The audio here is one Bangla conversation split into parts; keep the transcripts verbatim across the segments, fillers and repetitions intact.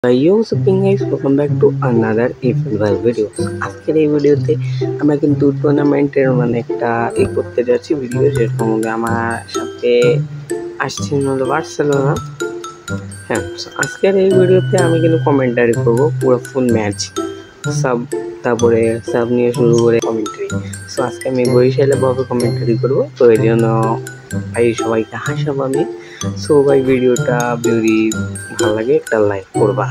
Yo, what's up guys, welcome back to another football video. আজকের এই ভিডিওতে আমরা কিন্তু টুর্নামেন্টের মানে একটা ই করতে যাচ্ছি ভিডিও, যেরকম আমার সাথে আসছে হলো বার্সেলোনা। হ্যাঁ, আজকের এই ভিডিওতে আমি কিন্তু কমেন্টারি করবো পুরো ফুল ম্যাচ, সাব তারপরে সাব নিয়ে শুরু করে কমেন্টারি। সো আজকে আমি বরিশালে ভাবে কমেন্টারি করবো, তো এর জন্য ভাই সবাইকে হাসাবো আমি। সো ভাই ভিডিওটা যদি ভালো লাগে একটা লাইক করবা।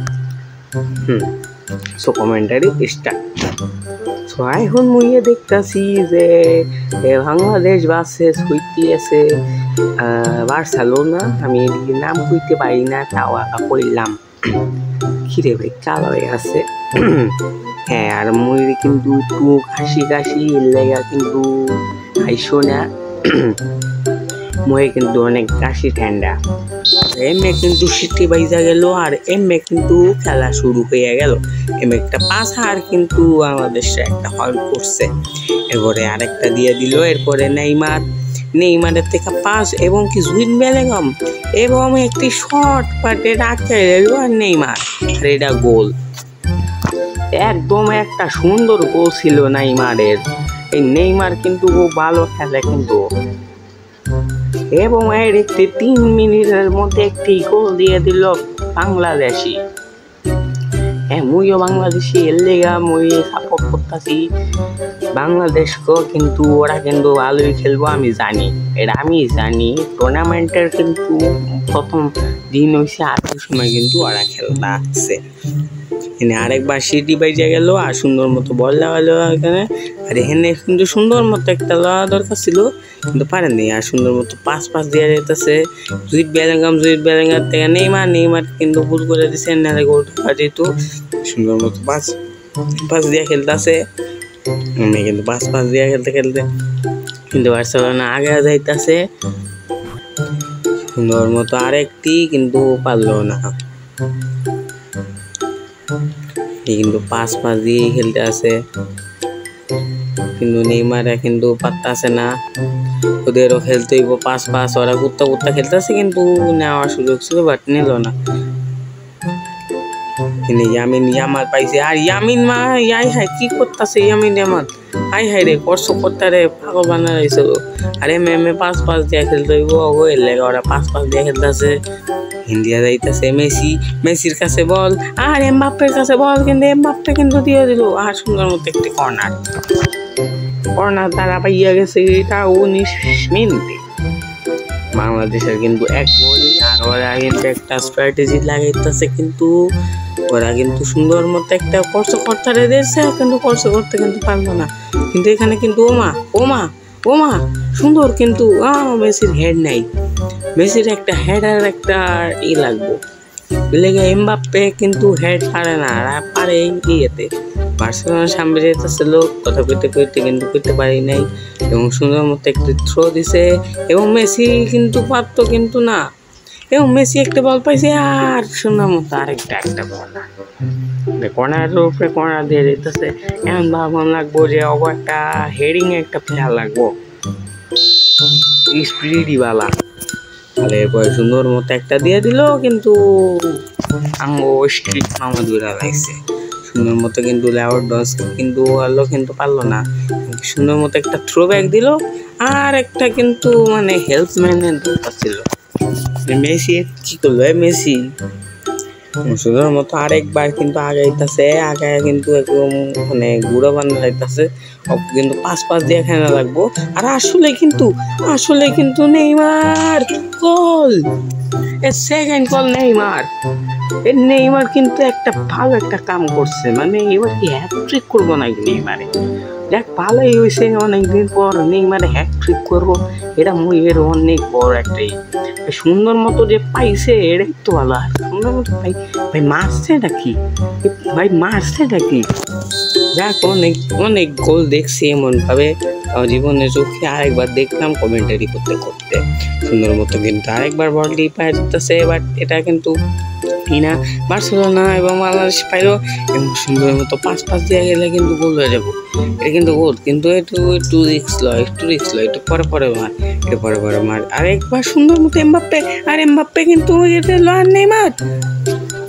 হুম সো কমেন্টারি স্টার্ট। সো এখন মুইয়ে দেখতেছি যে বাংলাদেশ ভার্সেস হইতেছে বার্সেলোনা। আমি এদিকে নাম কইতে পারি না, তাও আঁকা করলাম। খিরে ভাই কালো হয়ে আছে। হ্যাঁ, আর মুই কিন্তু একটু কাশি কাশি লেগা কিন্তু খাইছো না। মুয়ে কিন্তু অনেক কাশি ঠান্ডা। এমএ কিন্তু সিটি বাইজা গেল, আর এমএ কিন্তু খেলা শুরু হয়ে গেল। এমএ একটা পাস আর কিন্তু বাংলাদেশ একটা হল করছে, এরপরে আরেকটা দিয়ে দিল। এরপরে নেইমার নেইমারের থেকে পাস এবং কি জুইন বেলিংহাম এবং একটি শর্ট পাটে রাখতে গেল আর নেইমার, আর এটা গোল। একদম একটা সুন্দর গোল ছিল নেইমারের। এই নেইমার কিন্তু ও ভালো খেলে কিন্তু, এবং এর একটি তিন মিনিটের মধ্যে একটি গোল দিয়ে দিল বাংলাদেশি। হ্যাঁ, মুইও বাংলাদেশি এর লেগা মুই সাপোর্ট করতেছি বাংলাদেশকে, কিন্তু ওরা কিন্তু ভালোই খেলবো আমি জানি, এটা আমি জানি। টুর্নামেন্টের কিন্তু প্রথম দিন হয়েছে, আরেক সময় কিন্তু ওরা খেলতে আসছে। এখানে আরেকবার সিটি বাইজা গেল আর সুন্দর মতো বল লাগালো এখানে, আর এখানে কিন্তু সুন্দর মতো একটা লওয়া দরকার ছিল কিন্তু পারেনি। আর সুন্দর মতো পাস পাস দেওয়া যেতেছে জুইট বেলিংহাম জুইট বেলিংহাম থেকে নেইমার নেইমার কিন্তু ভুল করে দিচ্ছে, নাহলে গোল ঢোকা যেত। সুন্দর মতো পাস পাস দিয়ে খেলতেছে, আমি কিন্তু পাস পাস দিয়ে খেলতে খেলতে কিন্তু বার্সেলোনা আগে যাইতেছে সুন্দর মতো, আরেকটি কিন্তু পারলো না। কিন্তু পাস পাস দিয়ে খেলতে আছে, কিন্তু নেইমারে কিন্তু পাত্তা আছে না, ওদেরও খেলতে হইব পাস পাস। ওরা কুত্তা কুত্তা খেলতেছে কিন্তু নেওয়ার সুযোগ ছিল, বাট নিল না। ইয়ামিন ইয়ামাল পাইছে, আর ইয়ামিন মা ইয়াই হাই কি করতেছে ইয়ামিন ইয়ামাল, হাই হাই রে কষ্ট করতে রে পাগল বানা রয়েছে। আর এম এম এ পাস পাস দিয়ে খেলতে হইব, এর লেগে ওরা পাস পাস দিয়ে খেলতেছে। ইন্ডিয়া যাইতেছে মেসি, মেসির কাছে বল আর এমবাপ্পের কাছে বল, কিন্তু এমবাপ্পে কিন্তু দিয়ে দিল। আর সুন্দর মতো একটি কর্নার কর্নার তারা পাইয়া গেছে, এটা উনিশ মিনিটে। বাংলাদেশের কিন্তু এক গোল, আর ওরা কিন্তু একটা স্ট্র্যাটেজি লাগাইতেছে, কিন্তু ওরা কিন্তু সুন্দর মতো একটা কষ্ট করতে দিয়েছে, কিন্তু কষ্ট করতে কিন্তু পারলো না। কিন্তু এখানে কিন্তু ওমা ওমা ওমা সুন্দর, কিন্তু মেসির হেড নাই, মেসির একটা হেড আর একটা ই লাগবো। লেগে এমবাপ্পে কিন্তু হেড পারে না, আর পারে ইয়েতে বার্সেলোনার সামনে যেতেছিল, কথা কইতে কইতে কিন্তু করতে পারি নাই। এবং সুন্দর মতো একটু থ্রো দিছে, এবং মেসি কিন্তু পারতো কিন্তু না, এবং মেসি একটা বল পাইছে আর সুন্দর মতো আরেকটা একটা বল কর্নারের উপরে কর্নার দিয়ে যেতেছে। এমন ভাবন লাগবো যে অব একটা হেডিং একটা প্লেয়ার লাগবো স্পিরিডিওয়ালা, তাহলে এরপরে সুন্দর মতো একটা দিয়ে দিল, কিন্তু আঙ্গো স্ট্রিট মামাদুরা লাগছে সুন্দর মতো, কিন্তু লেওয়ার ডস কিন্তু আলো কিন্তু পারলো না। সুন্দর মতো একটা থ্রো ব্যাক দিল, আর একটা কিন্তু মানে হেল্পম্যানের দরকার ছিল। মেসি কি করলো, মেসি সুন্দর মতো আরেকবার কিন্তু আগাইতেছে, আগায় কিন্তু একদম মানে গুঁড়ো বানা যাইতেছে, কিন্তু পাস পাস দিয়ে খেলা লাগবো। আর আসলে কিন্তু আসলে কিন্তু Neymar goal, second goal Neymar. এই নেইমার কিন্তু একটা ভালো একটা কাম করছে, মানে এবার কি হ্যাটট্রিক করবো নাকি নেইমারে? দেখ ভালোই হয়েছে, অনেকদিন পর নেইমারে হ্যাটট্রিক করবো, এটা মুই এর অনেক বড় একটাই সুন্দর মতো যে পাইছে, এটাই তো ভালো। সুন্দর মতো ভাই ভাই মারছে নাকি ভাই মারছে নাকি যাক, অনেক অনেক গোল দেখছি এমন ভাবে জীবনের চোখে, আরেকবার দেখলাম কমেন্টারি করতে করতে। সুন্দর মতো কিন্তু আরেকবার বলটি পায়ে যেতেছে, বাট এটা কিন্তু না বার্সেলোনা এবং বাংলাদেশ পাইলো, এবং সুন্দর মতো পাঁচ পাঁচ দিয়ে গেলে কিন্তু গোল হয়ে যাবো। এটা কিন্তু গোল, কিন্তু একটু একটু রিক্স লয় একটু রিক্স লয় একটু পরে পরে মার একটু পরে পরে মার আর একবার সুন্দর মতো এমবাপ্পে, আর এমবাপ্পে কিন্তু এটা লয় নেইমার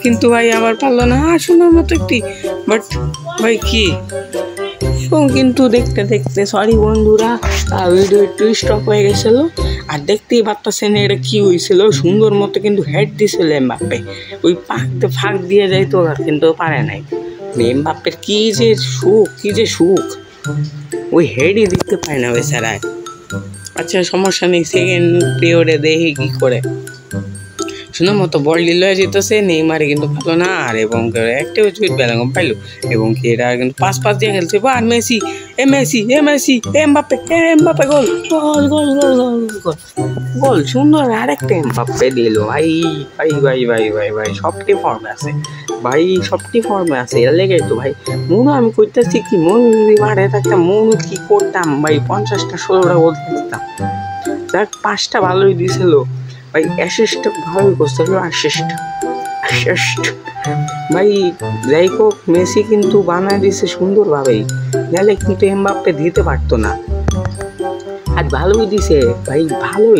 কিন্তু ভাই আবার পারলো না আর সুন্দর মতো একটি, বাট ভাই কি এবং কিন্তু দেখতে দেখতে সরি বন্ধুরা ভিডিও একটু স্টপ হয়ে গেছিলো। আর দেখতেই পারতেছেন এটা কি হয়েছিল, সুন্দর মতো কিন্তু হেড দিয়েছিল এমবাপ্পে, ওই পাকতে ফাঁক দিয়ে যাইতো কিন্তু পারে নাই। এমবাপ্পের কি যে সুখ, কি যে সুখ, ওই হেডই দিতে পারে না বেচারায়। আচ্ছা সমস্যা নেই, সেকেন্ড পিরিয়ডে দেখি কি করে। সুন্দর মতো বল লয়ে যেতেছে, নেইমারে কিন্তু পারলো না, আর এবং একটা উইকেট বেলাঙ্গম পাইলো এবং কি এরা কিন্তু পাঁচ পাঁচ দিয়ে খেলছে। আর মেসি এ মেসি এ মেসি এমবাপ্পে এ Mbappe goal goal goal goal goal goal goal সুন্দর আরেকটা এমবাপ্পে দিল। ভাই ভাই ভাই ভাই ভাই ভাই সবটি ফর্মে আছে ভাই, সবটি ফর্মে আছে। এর লেগে তো ভাই মনু আমি করতেছি কি, মনু যদি মারে থাকতাম মনু কি করতাম ভাই, পঞ্চাশটা ষোলোটা গোল দিতাম। যাক পাঁচটা ভালোই দিয়েছিল ভাই, অ্যাসিস্ট ভালোই করছিল, অ্যাসিস্ট অ্যাসিস্ট ভাই। যাই হোক মেসি কিন্তু বানায় দিয়েছে সুন্দরভাবেই, নাহলে কিন্তু এমবাপ্পে দিতে পারতো না। আজ ভালোই দিছে ভাই, ভালোই।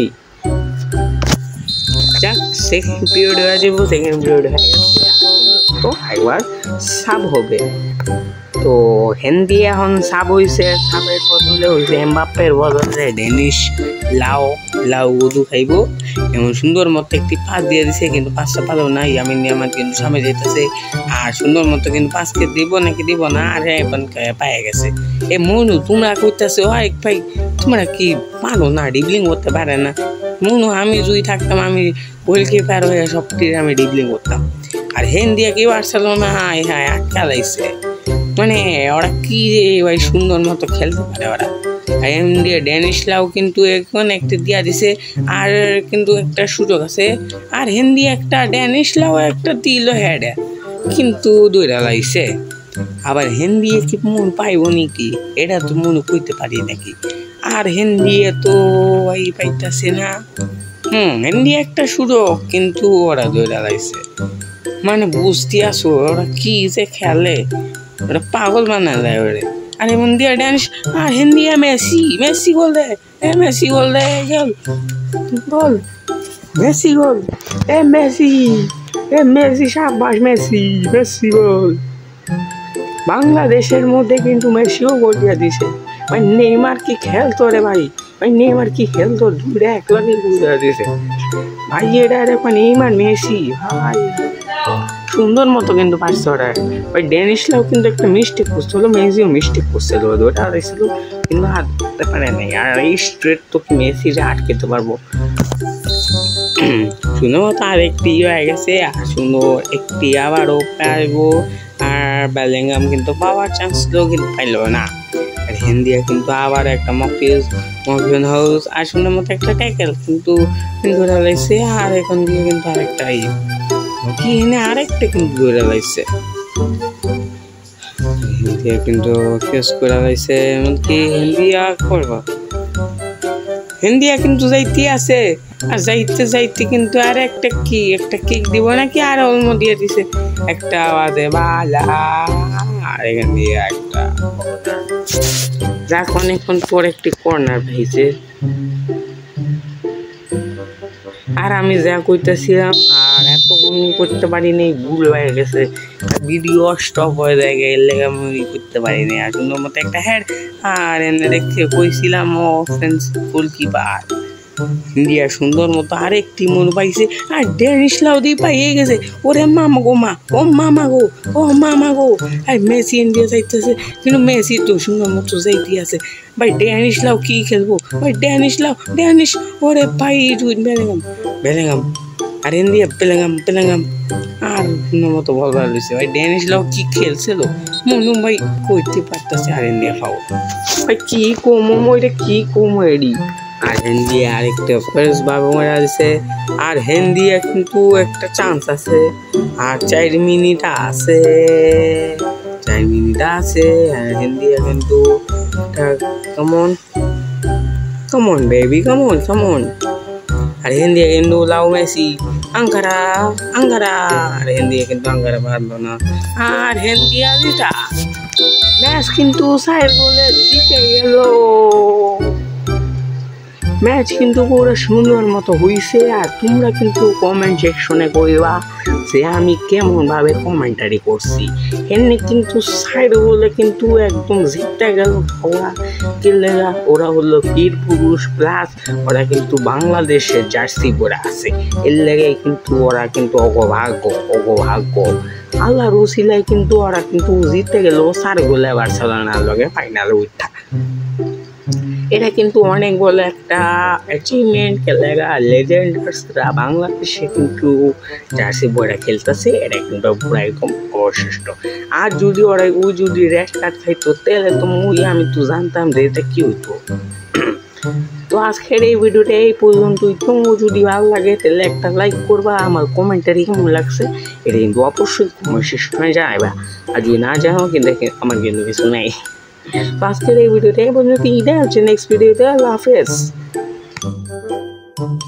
যাক সেকেন্ড পিরিয়ড হয়ে যাবো, সেকেন্ড পিরিয়ড হয়ে গেছে তো একবার সাব হবে। তো হেন্দি এখন সাব হয়েছে, সাবের বদলে হয়েছে এমবাপ্পের বদলে ডেনিশ লাও লাউ গদু খাইব। এমন সুন্দর মতো একটি পাস দিয়ে দিছে, কিন্তু পাঁচটা পালো না। ইয়ামিন ইয়ামার কিন্তু সামনে যেতেছে, আর সুন্দর মতো কিন্তু পাঁচকে দিব নাকি দিব না, আর এখন পায়ে গেছে। এ মনু তোমরা করতেছে ভাই ভাই, তোমরা কি পারো না, ডিবলিং করতে পারে না মনু। আমি যদি থাকতাম আমি গোলকিপার হয়ে সবটি আমি ডিবলিং করতাম। আর হেন্দিয়া কি পারছিল না, হায় হায় আটকা লাইছে। মানে ওরা কি যে ভাই সুন্দর মতো খেলতে পারে ওরা। হেন্দিয়া ড্যানিশ লাউ কিন্তু এখন একটা দিয়া দিছে, আর কিন্তু একটা সুযোগ আছে। আর হেন্দি একটা ড্যানিশ লাউ একটা দিল হেডে, কিন্তু দৌড়া লাইছে। আবার হেন্দি কি মন পাইব নাকি, এটা তো মনে করতে পারি নাকি। আর হেন্দি তো ভাই পাইতাছে না। হুম হেন্দি একটা সুযোগ, কিন্তু ওরা দৌড়া লাইছে। মানে বুঝতে আসো ওরা কি যে খেলে, ওরা পাগল বানায় দেয় ওরে। আর এমন দিয়ে ড্যান্স, আর হিন্দি মেসি মেসি গোল দেয়, এ মেসি গোল দেয়, গোল গোল মেসি গোল, এ মেসি এ মেসি সাব্বাস মেসি মেসি গোল। বাংলাদেশের মধ্যে কিন্তু মেসিও গোল দিয়ে দিছে ভাই। নেইমার কি খেলতো রে ভাই, ভাই নেইমার কি খেলতো, দুইটা এক লাগে গোল দিয়ে দিছে ভাই। এটা এখন নেইমার মেসি ভাই সুন্দর মতো কিন্তু পারছে ওরা ভাই। ড্যানিশ লাউ কিন্তু একটা মিস্টেক করছিল, মেসিও মিস্টেক করছিল, ওটা আড়াইছিল কিন্তু হাঁটতে পারে নাই। আর এই স্ট্রেট তো মেসি যে আটকেতে পারবো। সুন্দর মতো আর একটি হয়ে গেছে, আর সুন্দর একটি আবারও পারবো। আর বেলিংহাম কিন্তু পাওয়ার চান্স ছিল কিন্তু পাইলো না। আর হেন্দিয়া কিন্তু আবার একটা মকিজ মকিজন হাউস, আর সুন্দর মতো একটা ট্যাকেল কিন্তু কিন্তু লাগছে। আর এখন দিয়ে কিন্তু আরেকটা কি এনে আরেকটা কিন্তু দৌড়া লাইছে, হিন্দিয়া কিন্তু ফেস করে লাইছে। এমনকি হিন্দিয়া করবো, হিন্দিয়া কিন্তু যাইতে আছে, আর যাইতে যাইতে কিন্তু আর একটা কি একটা কিক দিব নাকি, আর অলমো দিয়ে দিছে একটা আওয়াজে বালা। আর এখান দিয়ে একটা যাক অনেকক্ষণ পর একটি কর্নার পাইছে। আর আমি যা কইতেছিলাম আর এত করতে পারিনি, ভুল হয়ে গেছে, ভিডিও স্টপ হয়ে যায়, এর লেগে আমি করতে পারিনি। আর সুন্দর মতো একটা হেড, আর এনে দেখতে কইছিলাম অফেন্স গোলকিপার ইন্ডিয়া সুন্দর মতো আরেকটি মন পাইছে। আর ড্যানিশ লাউ দিয়ে পাইয়ে গেছে, ওরে মামা গো মা, ও মামা গো, ও মামা গো। আর মেসি ইন্ডিয়া যাইতেছে, কিন্তু মেসি তো সুন্দর মতো যাইতে আছে ভাই। ড্যানিশ লাউ কি খেলবো ভাই, ড্যানিশ লাউ ড্যানিশ, ওরে ভাই বেলেঙ্গাম বেলেঙ্গাম, আর ইন্ডিয়া বেলেঙ্গাম বেলেঙ্গাম। আর সুন্দর মতো বল বার হয়েছে ভাই। ড্যানিশ লাউ কি খেলছিল মনু ভাই কইতে পারতেছে। আর ইন্ডিয়া পাও ভাই কি কমো ওইটা কি কমো এডি। আর হেন্দিয়া আরেকটা ফেরস বাবু মারা দিছে। আর হেন্দিয়া কিন্তু একটা চান্স আছে, আর চার মিনিট আছে, চার মিনিট আছে। আর হেন্দিয়া কিন্তু কেমন কেমন বেবি কেমন কেমন। আর হেন্দিয়া কিন্তু লাউ মেসি আঙ্কারা আঙ্কারা। আর হেন্দিয়া কিন্তু আঙ্কারা পারলো না। আর হেন্দিয়া জিতা ম্যাচ কিন্তু সাইড গোলে জিতে গেল। ম্যাচ কিন্তু পুরো সুন্দর মতো হইছে। আর তোমরা কিন্তু কমেন্ট সেকশনে কইবা যে আমি কেমন ভাবে কমেন্টারি করছি। এমনি কিন্তু সাইড বলে কিন্তু একদম জিতে গেল ওরা। কেলেরা ওরা হলো বীর পুরুষ, প্লাস ওরা কিন্তু বাংলাদেশের জার্সি পরে আছে, এর লেগে কিন্তু ওরা কিন্তু অগভাগ্য অগভাগ্য আল্লাহর উসিলায় কিন্তু ওরা কিন্তু জিতে গেল সার গোলে বার্সেলোনার লগে ফাইনালে উঠা। এটা কিন্তু অনেক বড় একটা অ্যাচিভমেন্ট। খেলেগা লেজেন্ডার্সরা বাংলাদেশে কিন্তু জার্সি বইরা খেলতেছে, এটা কিন্তু পুরো একদম অবশিষ্ট। আর যদি ওরা ওই যদি রেড কার্ড খাইতো তাহলে তো মুই আমি তো জানতাম যে এটা কি হইতো। তো আজকের এই ভিডিওটা এই পর্যন্তই। তোমার যদি ভালো লাগে তাহলে একটা লাইক করবা, আমার কমেন্টারি কেমন লাগছে এটা কিন্তু অবশ্যই কমেন্ট সেকশনে জানাইবা। আর যদি না জানো কিন্তু আমার কিন্তু কিছু নাই। তো আজকের এই ভিডিওটা এই পর্যন্ত, দেখা হচ্ছে নেক্সট ভিডিওতে। আল্লাহ হাফেজ।